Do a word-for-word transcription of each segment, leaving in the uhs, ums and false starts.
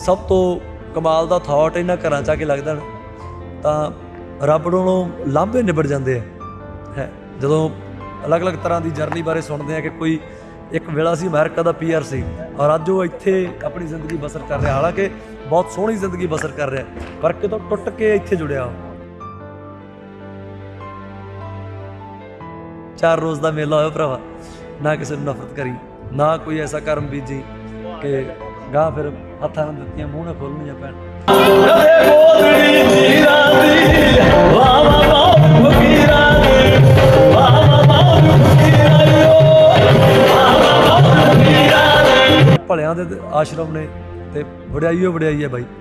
सब तो कमाल का थॉट इन्हां घरां च आके लगदा ना तां रब नालों लांभे निबड़ जाते है। जदों अलग अलग तरह की जर्नी बारे सुनते हैं कि कोई एक वेला सी अमेरिका का पी आर सी और अज वो इत्थे अपनी जिंदगी बसर कर रहा, हालांकि बहुत सोहनी जिंदगी बसर कर रहा है, पर कितों टुट के इत्थे जुड़िया। चार रोज़ का मेला होया भरावा, ना किसी ने नफरत करी, ना कोई ऐसा कर्म बीजी कि गां फिर हत्थां नाल दित्तियां मूँह ना खोलणियां पैण। भलियां दे आश्रम ने ते वडियाई वडियाई है भाई।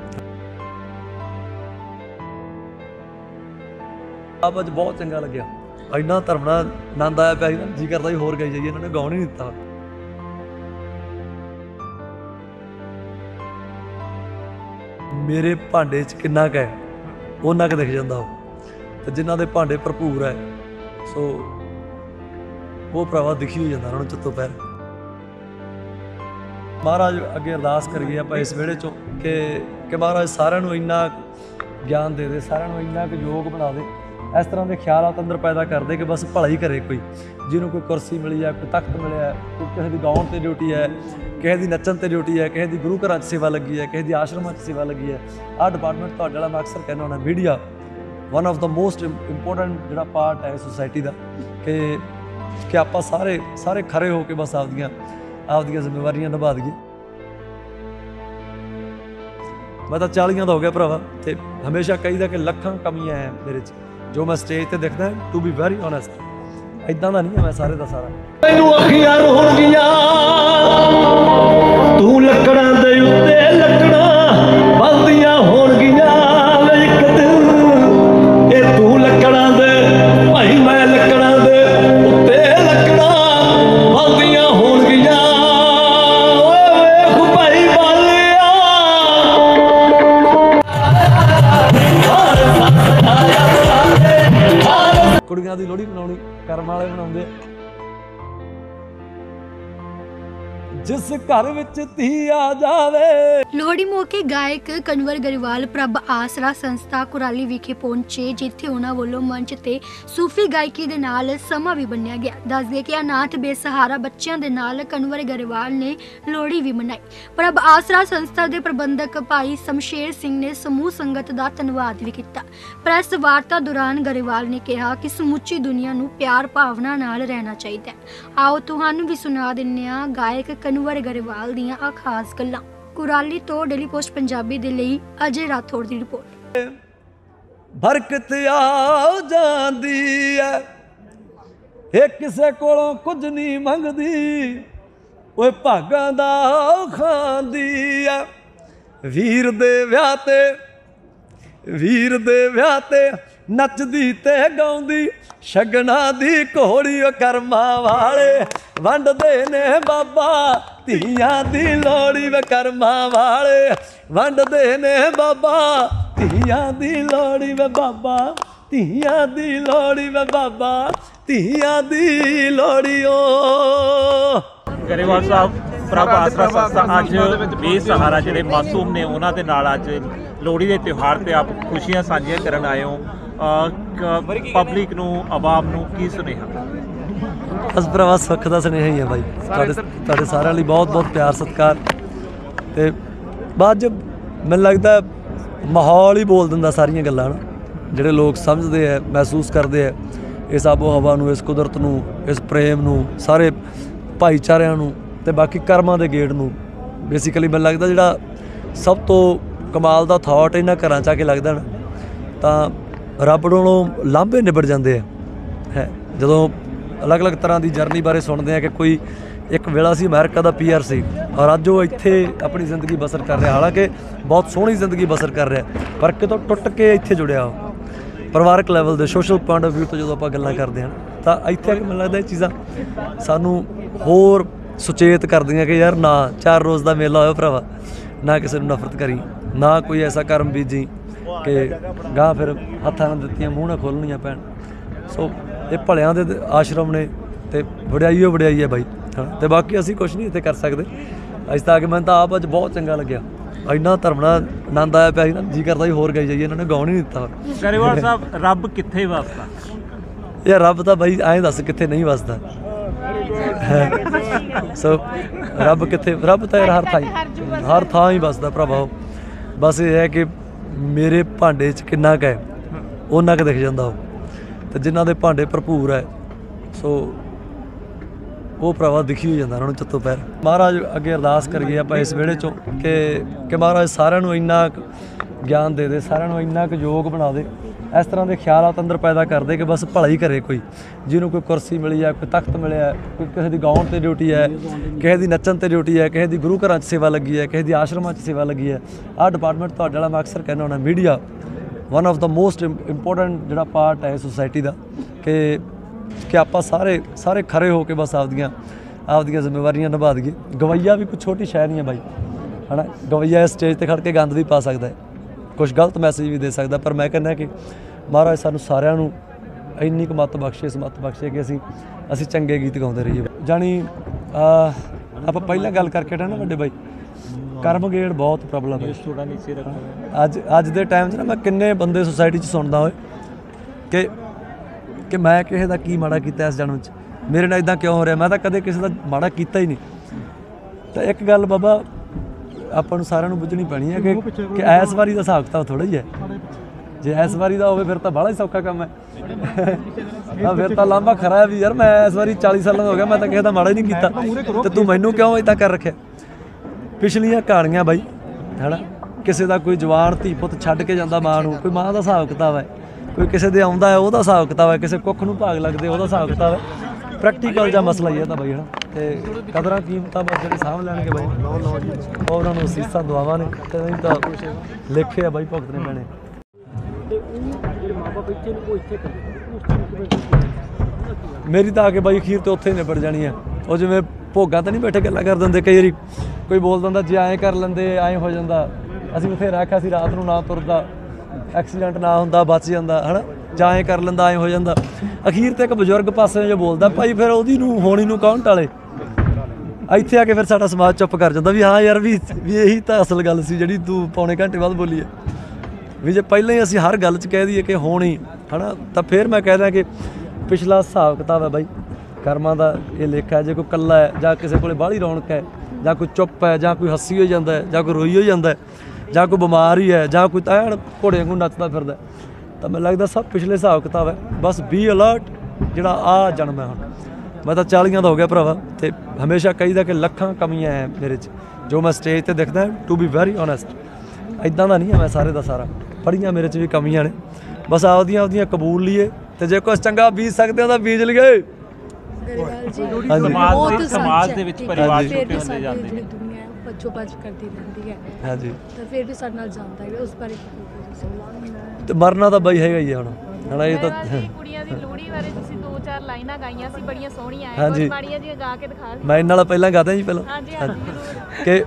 अब अज बहुत चंगा लग्या, इन्ना धर्म नाल आनंद आया पिया ना, जी करदा होर गाई जाइए, इन्होंने गाउण ही नहीं दित्ता। मेरे भांडे च किन्ना क है उन्ना क दिख जांदा हो, ते जिन्हां दे भांडे भरपूर है सो वो भरावा दिखी हो जांदा उन्हां नूं चित्तों पैर। महाराज अगे अरदास करिए आप इस वेड़े चो कि कि महाराज सारिਆਂ ਨੂੰ इन्ना ज्ञान दे दे, सारिਆਂ ਨੂੰ इन्ना क योग बना दे, इस तरह के ख्यालात अंदर पैदा कर दे कि बस भला ही करे। कोई जिन्होंने कोई कुर्सी मिली है, कोई तख्त मिले, कोई किसी की गाउण से ड्यूटी है, किसी की नच्चन से ड्यूटी है, किसी की गुरु घर सेवा लगी है, किसी की आश्रम सेवा लगी है। आ डिपार्टमेंट तो मैं अक्सर कहना होना media one of the most important जोड़ा पार्ट है सोसाइटी का, कि कि आप सारे सारे खरे हो के बस आपदियां आपदियां जिम्मेवारियां निभा दीए। मैं तो चालियां का हो गया भरावा, तो हमेशा कहीदा कि लखां कमियां हैं मेरे च, जो मैं स्टेज पर दिखता है। टू बी वेरी ऑनेस्ट इदा का नहीं है मैं सारे का सारा। कुड़ियां दी लोहड़ी मनाउणी कर्म वाले मनाउंदे, जिस घर विच धी आ जावे। लोहड़ी मौके गायक कन्वर गरेवाल प्रभ आसरा संस्था कुराली विखे पहुंचे, जिथे उन्हां वल्लों मंच ते सूफी गायकी दे नाल समा भी बन्निया गया। दस दे कि अनाथ बेसहारा बच्चों के नाल कन्वर गरेवाल ने लोहड़ी भी मनाई। प्रभ आसरा संस्था के प्रबंधक भाई शमशेर सिंह ने समूह संगत का धन्नवाद भी किया। प्रैस वार्ता दौरान गरेवाल ने कहा कि समुची दुनिया नूं प्यार भावना नाल रहना चाहिए। आओ तुहानूं भी सुना दिंदे हां गायक कन्वर गरेवाल दीयां आ खास गल्लां। कुराली तो डेली पोस्ट पंजाबी दे लई अजय राठौड़ दी रिपोर्ट। बरकत आ जांदी है ये किसे कोलों कुछ नहीं मंगदी, ओए भागां दा खांदी है। वीर दे विआह ते वीर दे विआह ते नचदी ते गाउंदी, शगना दी घोड़ी कर्मा वाले वंडदे ने बाबा धीआं दी लोड़ी वे कर्मा वाले वंडदे ने बाबा धीआं दी लोड़ी वे बाबा धीआं दी लोड़ी वे बाबा धीआं दी लोड़ी। ओ गरेवाल साहब प्रभ आसरा संस्था अज बेसहारा जिहड़े मासूम ने उन्हां दे नाल अज लोहड़ी के त्यौहार ते आप खुशियां साझियां करन आए हो, पब्लिक नूं आवाम नूं की सुनेहा? बस भरावा सुख का सुनेहा ही है भाई, तुहाडे सारिਆਂ ਲਈ बहुत बहुत प्यार सत्कार। ते बाद जब मैनूं लगदा माहौल ही बोल दिंदा सारियां गल्लां ना, जिहड़े लोग समझते हैं महसूस करते हैं इस आबो हवा नूं, इस कुदरत नूं, इस प्रेम नूं, सारे भाईचारिਆਂ नूं ते बाकी कर्मां दे गेड़ नूं। बेसिकली मैनूं लगदा जिहड़ा सब तो कमाल का थॉट इन्हां घरां च आके लगदा ना तां रब नालों लांभे निबड़ जाते है। जदों अलग अलग तरह की जर्नी बारे सुनते हैं कि कोई एक वेला सी अमेरिका का पी आर सी और अज वो इत्थे अपनी जिंदगी बसर कर रहा, हालांकि बहुत सोहनी जिंदगी बसर कर रहा, पर कितों टुट के इत्थे जुड़िया। परिवारक लैवल के सोशल पॉइंट ऑफ व्यू तो जो आप गल्लां करते हैं तो इत्थे आके मैनूं लगदा ये चीज़ां सानूं होर सुचेत कर दियां कि यार ना चार रोज़ का मेला होया भरावा, ना किसी ने नफरत करी, ना कोई ऐसा कर्म बीजी कि गां फिर हत्थां नाल दित्तियां मूँह ना खोलणियां पैण। सो ये भलियां दे आश्रम ने ते वडियाई वडियाई है भाई, हाँ। तो बाकी असीं कुछ नहीं इत्थे कर सकते। अज तक मैनूं तां आप अज बहुत चंगा लग्या ਇੰਨਾ ਧਰਮ ਨਾਲ ਆਨੰਦ ਆਇਆ ਪਿਆ ਸੀ ਨਾ, ਜੀ ਕਰਦਾ ਸੀ ਹੋਰ ਗਾਈ ਜਾਈਏ, ਇਹਨਾਂ ਨੇ ਗਾਉਣ ਹੀ ਨਹੀਂ ਦਿੱਤਾ। ਗਰੇਵਾਲ ਸਾਹਿਬ, ਰੱਬ ਕਿੱਥੇ ਵਸਦਾ? ਯਾਰ ਰੱਬ ਤਾਂ ਬਾਈ ਐਂ ਦੱਸ ਕਿੱਥੇ ਨਹੀਂ ਵਸਦਾ। ਸੋ ਰੱਬ ਕਿੱਥੇ, ਰੱਬ ਤਾਂ ਯਾਰ ਹਰ ਥਾਂ ਹੀ ਹਰ ਥਾਂ ਹੀ ਵਸਦਾ ਭਰਾਵਾ। ਬਸ ਇਹ ਹੈ ਕਿ ਮੇਰੇ ਭਾਂਡੇ 'ਚ ਕਿੰਨਾ ਕੁ ਹੈ ਉਹਨਾਂ ਕੁ ਦਿਖ ਜਾਂਦਾ ਉਹ, ਤੇ ਜਿਨ੍ਹਾਂ ਦੇ ਭਾਂਡੇ ਭਰਪੂਰ ਹੈ ਸੋ ਉਹ ਭਰਾਵਾ ਦਿਖੀ ਹੋ ਜਾਂਦਾ ਉਹਨਾਂ ਨੂੰ ਚੱਤੋ ਪੈਰ। ਮਹਾਰਾਜ ਅੱਗੇ ਅਰਦਾਸ ਕਰੀਏ ਆਪਾਂ ਇਸ ਵਿਹੜੇ 'ਚੋਂ ਕਿ ਕਿ ਮਹਾਰਾਜ ਸਾਰਿਆਂ ਨੂੰ ਇੰਨਾ ਕੁ ਗਿਆਨ ਦੇ ਦੇ, ਸਾਰਿਆਂ ਨੂੰ ਇੰਨਾ ਕੁ ਯੋਗ ਬਣਾ ਦੇ, ਇਸ ਤਰ੍ਹਾਂ ਦੇ ਖਿਆਲਾਤ ਅੰਦਰ ਪੈਦਾ ਕਰਦੇ ਕਿ ਬਸ ਭਲਾ ਹੀ ਕਰੇ। ਕੋਈ ਜਿਹਨੂੰ ਕੋਈ ਕੁਰਸੀ ਮਿਲੀ ਹੈ, ਕੋਈ ਤਖਤ ਮਿਲਿਆ, ਕੋਈ ਕਿਸੇ ਦੀ ਗਾਉਣ 'ਤੇ ਡਿਊਟੀ ਹੈ, ਕਿਸੇ ਦੀ ਨੱਚਣ 'ਤੇ ਡਿਊਟੀ ਹੈ, ਕਿਸੇ ਦੀ ਗੁਰੂ ਘਰਾਂ 'ਚ ਸੇਵਾ ਲੱਗੀ ਹੈ, ਕਿਸੇ ਦੀ ਆਸ਼ਰਮਾਂ 'ਚ ਸੇਵਾ ਲੱਗੀ ਹੈ। ਆਹ ਡਿਪਾਰਟਮੈਂਟ ਤੁਹਾਡੇ ਵਾਲਾ ਮੈਂ ਅਕਸਰ ਕਹਿੰਦਾ ਹੁੰਦਾ, media one of the most important ਜਿਹੜਾ ਪਾਰਟ ਹੈ ਸੋਸਾਇਟੀ ਦਾ, ਕਿ ਕਿ ਆਪਾਂ ਸਾਰੇ ਸਾਰੇ ਖਰੇ ਹੋ ਕੇ ਬਸ ਆਪਦੀਆਂ ਆਪਦੀਆਂ ਜ਼ਿੰਮੇਵਾਰੀਆਂ ਨਿਭਾ ਦਈਏ। ਗਵਈਆ ਵੀ ਕੋਈ ਛੋਟੀ ਸ਼ੈ ਨਹੀਂ ਹੈ ਬਾਈ, ਹੈ ਨਾ। ਗਵਈਆ ਇਸ ਸਟੇਜ 'ਤੇ ਖੜ੍ਹ ਕੇ ਗੰਦ ਵੀ ਪਾ ਸਕਦਾ ਹੈ, ਕੁਛ ਗਲਤ ਮੈਸੇਜ ਵੀ ਦੇ ਸਕਦਾ, ਪਰ ਮੈਂ ਕਹਿੰਦਾ ਕਿ ਮਹਾਰਾਜ ਸਾਨੂੰ ਸਾਰਿਆਂ ਨੂੰ ਇੰਨੀ ਕੁ ਮੱਤ ਬਖਸ਼ੇ, ਇਸ ਮੱਤ ਬਖਸ਼ੇ ਕਿ ਅਸੀਂ ਅਸੀਂ ਚੰਗੇ ਗੀਤ ਗਾਉਂਦੇ ਰਹੀਏ। ਜਾਣੀ ਆਪਾਂ ਪਹਿਲਾਂ ਗੱਲ ਕਰਕੇ ਹਟੇ ਨਾ ਵੱਡੇ ਬਾਈ, ਕਰਮਗੇੜ ਬਹੁਤ ਪ੍ਰੋਬਲਮ ਹੈ। ਥੋੜਾ ਨੀਚੇ ਰੱਖੋ। ਅੱਜ ਅੱਜ ਦੇ ਟਾਈਮ 'ਚ ਨਾ ਮੈਂ ਕਿੰਨੇ ਬੰਦੇ ਸੁਸਾਇਟੀ 'ਚ ਸੁਣਦਾ ਹੋਏ ਕਿ ਕਿ ਮੈਂ ਕਿਸੇ ਦਾ ਕੀ ਮਾੜਾ ਕੀਤਾ ਇਸ ਜਨਮ 'ਚ, ਮੇਰੇ ਨਾਲ ਇਦਾਂ ਕਿਉਂ ਹੋ ਰਿਹਾ, ਮੈਂ ਤਾਂ ਕਦੇ ਕਿਸੇ ਦਾ ਮਾੜਾ ਕੀਤਾ ਹੀ ਨਹੀਂ। ਤਾਂ ਇੱਕ ਗੱਲ ਬਾਬਾ ਆਪਾਂ ਨੂੰ ਸਾਰਿਆਂ ਨੂੰ ਬੁੱਝਣੀ ਪੈਣੀ ਹੈ ਕਿ ਕਿ ਇਸ ਵਾਰੀ ਦਾ ਹਿਸਾਬ ਕਿਤਾਬ ਥੋੜ੍ਹਾ ਹੀ ਹੈ। ਜੇ ਇਸ ਵਾਰੀ ਦਾ ਹੋਵੇ ਫਿਰ ਤਾਂ ਬੜਾ ਹੀ ਸੌਖਾ ਕੰਮ ਹੈ। ਆ ਫਿਰ ਤਾਂ ਲਾਂਭਾ ਖਰਾ ਹੈ ਵੀ ਯਾਰ ਮੈਂ ਇਸ ਵਾਰੀ ਚਾਲੀ ਸਾਲਾਂ ਦਾ ਹੋ ਗਿਆ, ਮੈਂ ਤਾਂ ਕਿਸੇ ਦਾ ਮਾੜਾ ਹੀ ਨਹੀਂ ਕੀਤਾ, ਤੇ ਤੂੰ ਮੈਨੂੰ ਕਿਉਂ ਇੱਦਾਂ ਕਰ ਰੱਖਿਆ। ਪਿਛਲੀਆਂ ਕਹਾਣੀਆਂ ਬਾਈ, ਹੈ ਨਾ, ਕਿਸੇ ਦਾ ਕੋਈ ਜਵਾਨ ਧੀ ਪੁੱਤ ਛੱਡ ਕੇ ਜਾਂਦਾ ਮਾਂ ਨੂੰ, ਕੋਈ ਮਾਂ ਦਾ ਹਿਸਾਬ ਕਿਤਾਬ ਹੈ, ਕੋਈ ਕਿਸੇ ਦੇ ਆਉਂਦਾ ਹੈ ਉਹਦਾ ਹਿਸਾਬ ਕਿਤਾਬ ਹੈ, ਕਿਸੇ ਕੁੱਖ ਨੂੰ ਭਾਗ ਲੱਗਦੇ ਉਹਦਾ ਹਿਸਾਬ ਕਿਤਾਬ ਹੈ। ਪ੍ਰੈਕਟੀਕਲ ਜਿਹਾ ਮਸਲਾ ਹੀ ਹੈ ਤਾਂ ਬਾਈ, ਹੈ ਨਾ। ਤੇ ਕਦਰਾਂ ਕੀਮਤਾਂ ਬਸ ਜਿਹੜੇ ਸਾਂਭ ਲੈਣਗੇ ਬਾਈ, ਉਹਨਾਂ ਨੂੰ ਅਸੀਸਾਂ ਦੁਆਵਾਂ ਨੇ, ਤੇ ਨਹੀਂ ਤਾਂ ਲੇਖੇ ਆ ਬਾਈ ਭੁਗਤਣੇ ਪੈਣੇ। ਮੇਰੀ ਤਾਂ ਆ ਕੇ ਬਾਈ ਅਖੀਰ ਤੇ ਉੱਥੇ ਹੀ ਨਿਬੜ ਜਾਣੀ ਹੈ। ਉਹ ਜਿਵੇਂ ਭੋਗਾਂ ਤਾਂ ਨਹੀਂ ਬੈਠੇ ਗੱਲਾਂ ਕਰ ਦਿੰਦੇ, ਕਈ ਵਾਰੀ ਕੋਈ ਬੋਲ ਦਿੰਦਾ ਜੇ ਐਂ ਕਰ ਲੈਂਦੇ ਐਂ ਹੋ ਜਾਂਦਾ, ਅਸੀਂ ਬਥੇਰਾ ਆਖਿਆ ਸੀ ਰਾਤ ਨੂੰ ਨਾ ਤੁਰਦਾ, ਐਕਸੀਡੈਂਟ ਨਾ ਹੁੰਦਾ, ਬਚ ਜਾਂਦਾ, ਹੈ ਨਾ, ਜਾਂ ਐਂ ਕਰ ਲੈਂਦਾ ਐਂ ਹੋ ਜਾਂਦਾ। ਅਖੀਰ ਤੇ ਇੱਕ ਬਜ਼ੁਰਗ ਪਾਸੇ ਜੋ ਬੋਲਦਾ ਭਾਈ, ਫਿਰ ਉਹਦੀ ਨੂੰ ਹੋਣੀ ਨੂੰ ਕੌਣ ਟਾਲੇ। ਇੱਥੇ ਆ ਕੇ ਫਿਰ ਸਾਡਾ ਸਮਾਜ ਚੁੱਪ ਕਰ ਜਾਂਦਾ ਵੀ ਹਾਂ ਯਾਰ ਵੀ ਵੀ ਇਹੀ ਤਾਂ ਅਸਲ ਗੱਲ ਸੀ ਜਿਹੜੀ ਤੂੰ ਪੌਣੇ ਘੰਟੇ ਬਾਅਦ ਬੋਲੀ ਹੈ। ਵੀ ਜੇ ਪਹਿਲਾਂ ਹੀ ਅਸੀਂ ਹਰ ਗੱਲ 'ਚ ਕਹਿ ਦਈਏ ਕਿ ਹੋਣੀ, ਹੈ ਨਾ, ਤਾਂ ਫਿਰ ਮੈਂ ਕਹਿ ਦਿਆਂ ਕਿ ਪਿਛਲਾ ਹਿਸਾਬ ਕਿਤਾਬ ਹੈ ਬਾਈ, ਕਰਮਾਂ ਦਾ ਇਹ ਲੇਖਾ ਹੈ। ਜੇ ਕੋਈ ਇਕੱਲਾ ਹੈ ਜਾਂ ਕਿਸੇ ਕੋਲੇ ਬਾਹਲੀ ਰੌਣਕ ਹੈ, ਜਾਂ ਕੋਈ ਚੁੱਪ ਹੈ, ਜਾਂ ਕੋਈ ਹੱਸੀ ਹੋ ਜਾਂਦਾ ਹੈ, ਜਾਂ ਕੋਈ ਰੋਈ ਹੋ ਜਾਂਦਾ ਹੈ, ਜਾਂ ਕੋਈ ਬਿਮਾਰ ਹੀ ਹੈ, ਜਾਂ ਕੋਈ ਤਾਂ ਘੋੜੇ ਵਾਂਗੂ ਨੱਚਦਾ ਫਿਰਦਾ, ਤਾਂ ਮੈਨੂੰ ਲੱਗਦਾ ਸਭ ਪਿਛਲੇ ਹਿਸਾਬ ਕਿਤਾਬ ਹੈ। ਬਸ ਬੀ ਅਲਰਟ, ਜਿਹੜਾ ਆਹ ਜਨਮ ਹੈ ਹੁਣ, ਮੈਂ ਤਾਂ ਚਾਲੀਆਂ ਦਾ ਹੋ ਗਿਆ ਭਰਾਵਾ, ਤੇ ਹਮੇਸ਼ਾ ਕਹੀਦਾ ਕਿ ਲੱਖਾਂ ਕਮੀਆਂ ਹੈ ਮੇਰੇ 'ਚ, ਜੋ ਮੈਂ ਸਟੇਜ 'ਤੇ ਦਿਖਦਾ। ਟੂ ਬੀ ਵੈਰੀ ਓਨੈਸਟ, ਇੱਦਾਂ ਦਾ ਨਹੀਂ ਹੈ ਮੈਂ ਸਾਰੇ ਦਾ ਸਾਰਾ, ਬੜੀਆਂ ਮੇਰੇ 'ਚ ਵੀ ਕਮੀਆਂ ਨੇ, ਬਸ ਆਪਦੀਆਂ ਆਪਦੀਆਂ ਕਬੂਲ ਲਈਏ, ਤੇ ਜੇ ਕੁਛ ਚੰਗਾ ਬੀਜ ਸਕਦੇ ਹੋ ਤਾਂ ਬੀਜ ਲਈਏ। ਗਰੇਵਾਲ ਜੀ, ਸਮਾਜ ਦੇ ਸਮਾਜ ਦੇ ਵਿੱਚ ਪਰਿਵਾਰ ਛੋਟੇ ਹੁੰਦੇ ਜਾਂਦੇ ਨੇ, ਦੁਨੀਆ ਬੱਚੋ ਬੱਚ ਕਰਦੀ ਰਹਿੰਦੀ ਹੈ, ਹਾਂਜੀ, ਤਾਂ ਫਿਰ ਵੀ ਸਾਡੇ ਨਾਲ ਜਾਂਦਾ ਹੈ, ਉਸ ਬਾਰੇ ਤੇ ਮਰਨਾ ਤਾਂ ਬਾਈ ਹੈਗਾ ਹੀ ਹੈ ਹੁਣ, ਹਨਾ। ਇਹ ਤਾਂ ਕੁੜੀਆਂ ਦੀ ਲੋਹੜੀ ਬਾਰੇ ਤੁਸੀਂ ਦੋ ਚਾਰ ਲਾਈਨਾਂ ਗਾਈਆਂ ਸੀ, ਬੜੀਆਂ ਸੋਹਣੀਆਂ ਐ, ਹਾਂਜੀ, ਕੁਝ ਮਾੜੀਆਂ ਜਿਹੀਆਂ ਗਾ ਕੇ ਦਿਖਾ ਦਿਓ। ਮੈਂ ਇਹਨਾਂ ਨਾਲ ਪਹਿਲਾਂ ਗਾਦਾ ਜੀ ਪਹਿਲਾਂ, ਹਾਂਜੀ ਹਾਂਜੀ ਜ਼ਰੂਰ। ਕਿ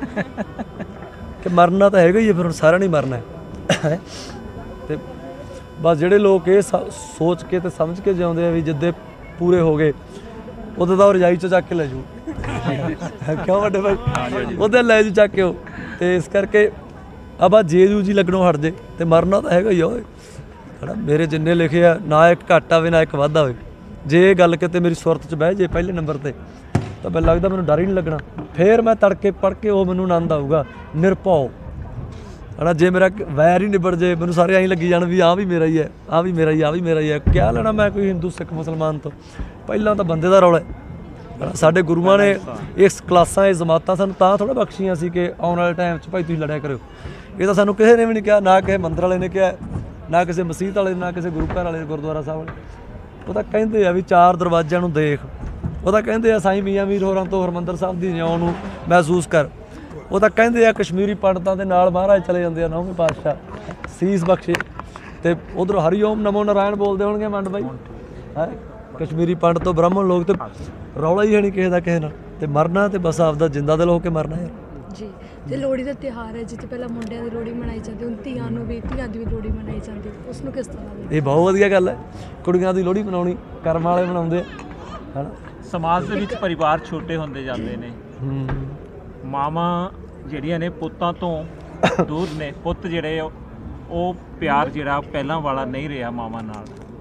ਕਿ ਮਰਨਾ ਤਾਂ ਹੈਗਾ ਹੀ ਹੈ, ਫਿਰ ਹੁਣ ਸਾਰਿਆਂ ਨੇ ਮਰਨਾ ਹੈ। ਤੇ ਬਸ ਜਿਹੜੇ ਲੋਕ ਇਹ ਸੋਚ ਕੇ ਤੇ ਸਮਝ ਕੇ ਜਿਉਂਦੇ ਆ ਵੀ ਜਿੱਦੇ ਪੂਰੇ ਹੋ ਗਏ ਉਦੋਂ ਤਾਂ ਉਹ ਰਜਾਈ 'ਚੋਂ ਚੱਕ ਕੇ ਲੈ ਜੂ, ਕਿਉਂ ਵੱਡੇ ਭਾਈ, ਉਹਦੇ ਲੈ ਜੂ ਚੱਕ ਕੇ ਉਹ। ਤੇ ਇਸ ਕਰਕੇ ਆਬਾ ਜੇ ਜੂ ਜੀ ਲੱਗਣੋਂ ਹਟ ਜੇ, ਤੇ ਮਰਨਾ ਤਾਂ ਹੈਗਾ ਹੀ ਆ ਓਏ, ਹੈ ਨਾ। ਮੇਰੇ ਜਿੰਨੇ ਲਿਖੇ ਆ, ਨਾ ਇੱਕ ਘੱਟ ਆਵੇ ਨਾ ਇੱਕ ਵੱਧ ਆਵੇ। ਜੇ ਇਹ ਗੱਲ ਕਿਤੇ ਮੇਰੀ ਸੁਰਤ 'ਚ ਬਹਿ ਜੇ ਪਹਿਲੇ ਨੰਬਰ 'ਤੇ, ਤਾਂ ਮੈਨੂੰ ਲੱਗਦਾ ਮੈਨੂੰ ਡਰ ਹੀ ਨਹੀਂ ਲੱਗਣਾ। ਫਿਰ ਮੈਂ ਤੜਕੇ ਪੜ੍ਹ ਕੇ ਉਹ ਮੈਨੂੰ ਆਨੰਦ ਆਊਗਾ ਨਿਰਭਉ, ਹੈ ਨਾ। ਜੇ ਮੇਰਾ ਵੈਰ ਹੀ ਨਿਬੜ ਜੇ, ਮੈਨੂੰ ਸਾਰੇ ਐਂ ਲੱਗੀ ਜਾਣ ਵੀ ਆਹ ਵੀ ਮੇਰਾ ਹੀ ਹੈ, ਆਹ ਵੀ ਮੇਰਾ ਹੀ, ਆਹ ਵੀ ਮੇਰਾ ਹੀ ਹੈ, ਕਿਆ ਲੈਣਾ ਮੈਂ ਕੋਈ ਹਿੰਦੂ ਸਿੱਖ ਮੁਸਲਮਾਨ ਤੋਂ। ਪਹਿਲਾਂ ਤਾਂ ਬੰਦੇ ਦਾ ਰੌਲਾ ਹੈ। ਸਾਡੇ ਗੁਰੂਆਂ ਨੇ ਇਸ ਕਲਾਸਾਂ, ਇਹ ਜਮਾਤਾਂ ਸਾਨੂੰ ਤਾਂ ਥੋੜ੍ਹਾ ਬਖਸ਼ੀਆਂ ਸੀ ਕਿ ਆਉਣ ਵਾਲੇ ਟਾਈਮ 'ਚ ਭਾਈ ਤੁਸੀਂ ਲੜਿਆ ਕਰਿਓ। ਇਹ ਤਾਂ ਸਾਨੂੰ ਕਿਸੇ ਨੇ ਵੀ ਨਹੀਂ ਕਿਹਾ, ਨਾ ਕਿਸੇ ਮੰਦਰ ਵਾਲੇ ਨੇ ਕਿਹਾ, ਨਾ ਕਿਸੇ ਮਸੀਤ ਵਾਲੇ, ਨਾ ਕਿਸੇ ਗੁਰੂ ਘਰ ਵਾਲੇ, ਗੁਰਦੁਆਰਾ ਸਾਹਿਬ ਵਾਲੇ। ਉਹ ਤਾਂ ਕਹਿੰਦੇ ਆ ਵੀ ਚਾਰ ਦਰਵਾਜ਼ਿਆਂ ਨੂੰ ਦੇਖ, ਉਹ ਤਾਂ ਕਹਿੰਦੇ ਆ ਸਾਈਂ ਮੀਆਂ ਮੀਰ ਹੋਰਾਂ ਤੋਂ ਹਰਿਮੰਦਰ ਸਾਹਿਬ ਦੀ ਜਿਉਂ ਨੂੰ ਮਹਿਸੂਸ ਕਰ, ਉਹ ਤਾਂ ਕਹਿੰਦੇ ਆ ਕਸ਼ਮੀਰੀ ਪੰਡਤਾਂ ਦੇ ਨਾਲ ਮਹਾਰਾਜ ਚਲੇ ਜਾਂਦੇ ਆ ਨੌਵੇਂ ਪਾਤਸ਼ਾਹ ਸੀਸ ਬਖਸ਼ੇ, ਤੇ ਉਧਰੋਂ ਹਰੀ ਓਮ ਨਮੋ ਨਾਰਾਇਣ ਬੋਲਦੇ ਹੋਣਗੇ ਮੰਡ ਬਾਈ, ਹੈ ਕਸ਼ਮੀਰੀ ਪੰਡਤ ਤੋਂ ਬ੍ਰਾਹਮਣ ਲੋਕ, ਤੇ ਰੌਲਾ ਹੀ ਹੈ ਨਹੀਂ ਕਿਸੇ ਦਾ ਕਿਸੇ ਨਾਲ। ਤੇ ਮਰਨਾ ਤੇ ਬਸ ਆਪਦਾ ਜਿੰਦਾ ਦਿਲ ਹੋ ਕੇ ਮਰਨਾ ਯਾਰ ਜੀ। ਤੇ ਲੋਹੜੀ ਦਾ ਤਿਉਹਾਰ ਹੈ, ਜਿੱਥੇ ਪਹਿਲਾਂ ਮੁੰਡਿਆਂ ਦੀ ਲੋਹੜੀ ਮਨਾਈ ਜਾਂਦੀ, ਹੁਣ ਧੀਆਂ ਨੂੰ ਵੀ ਧੀਆਂ ਦੀ ਵੀ ਲੋਹੜੀ ਮਨਾਈ ਜਾਂਦੀ, ਉਸ ਨੂੰ ਕਿਸ ਤਰ੍ਹਾਂ? ਇਹ ਬਹੁਤ ਵਧੀਆ ਗੱਲ ਹੈ, ਕੁੜੀਆਂ ਦੀ ਲੋਹੜੀ ਮਨਾਉਣੀ, ਕਰਮ ਵਾਲੇ ਮਨਾਉਂਦੇ, ਹੈ ਨਾ। ਸਮਾਜ ਦੇ ਵਿੱਚ ਪਰਿਵਾਰ ਛੋਟੇ ਹੁੰਦੇ ਜਾਂਦੇ ਨੇ, ਮਾਵਾਂ ਜਿਹੜੀਆਂ ਨੇ ਪੁੱਤਾਂ ਤੋਂ ਦੂਰ ਨੇ ਪੁੱਤ ਜਿਹੜੇ ਉਹ ਪਿਆਰ ਜਿਹੜਾ ਪਹਿਲਾਂ ਵਾਲਾ ਨਹੀਂ ਰਿਹਾ ਮਾਵਾਂ ਨਾਲ।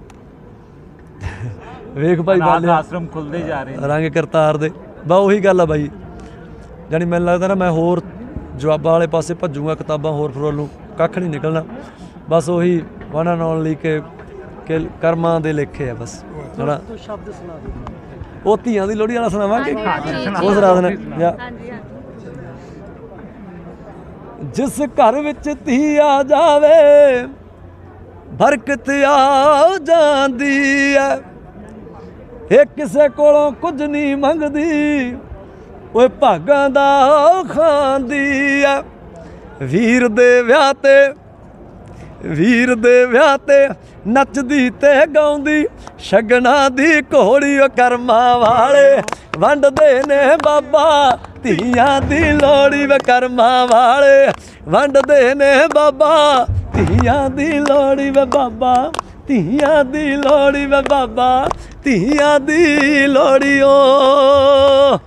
ਵੇਖ ਭਾਈ ਅਨਾਥ ਬਾਲਿਆ ਆਸ਼ਰਮ ਖੁੱਲਦੇ ਜਾ ਰਹੇ ਨੇ। ਰੰਗ ਕਰਤਾਰ ਦੇ ਬਾ ਉਹੀ ਗੱਲ ਆ ਬਾਈ, ਜਾਣੀ ਮੈਨੂੰ ਲੱਗਦਾ ਨਾ ਮੈਂ ਹੋਰ ਜਵਾਬਾਂ ਵਾਲੇ ਪਾਸੇ ਭੱਜੂਗਾ, ਕਿਤਾਬਾਂ ਹੋਰ ਫਰੋਲ ਨੂੰ ਕੱਖ ਨਹੀਂ ਨਿਕਲਣਾ। ਬਸ ਉਹੀ ਵਨ ਐਂਡ ਓਨਲੀ ਕਿ ਕਿ ਕਰਮਾਂ ਦੇ ਲੇਖੇ ਆ ਬਸ ਹਨਾ। ਉਹ ਧੀਆਂ ਦੀ ਲੋਹੜੀ ਵਾਲਾ ਸੁਣਾਵਾਂਗੇ, ਉਹ ਸੁਣਾ ਦੇਣਾ ਜਾਂ ਜਿਸ ਘਰ ਵਿੱਚ ਧੀ ਆ ਜਾਵੇ ਬਰਕਤ ਆ ਜਾਂਦੀ ਐ, ਇਹ ਕਿਸੇ ਕੋਲੋਂ ਕੁਝ ਨਹੀਂ ਮੰਗਦੀ, ਓਏ ਭਾਗਾਂ ਦਾ ਖਾਂਦੀ ਐ। ਵੀਰ ਦੇ ਵਿਆਹ ਤੇ ਵੀਰ ਦੇ ਵਿਆਹ ਤੇ ਨੱਚਦੀ ਤੇ ਗਾਉਂਦੀ, ਸ਼ਗਨਾਂ ਦੀ ਘੋੜੀ ਓ ਕਰਮਾਂ ਵਾਲੇ ਵੰਡਦੇ ਨੇ ਬਾਬਾ, ਧੀਆਂ ਦੀ ਲੋੜੀ ਵੇ ਕਰਮਾਂ ਵਾਲੇ ਵੰਡਦੇ ਨੇ ਬਾਬਾ, ਧੀਆਂ ਦੀ ਲੋੜੀ ਵੇ ਬਾਬਾ, ਧੀਆਂ ਦੀ ਲੋੜੀ ਵੇ ਬਾਬਾ, ਧੀਆਂ ਦੀ ਲੋੜੀ ਓ।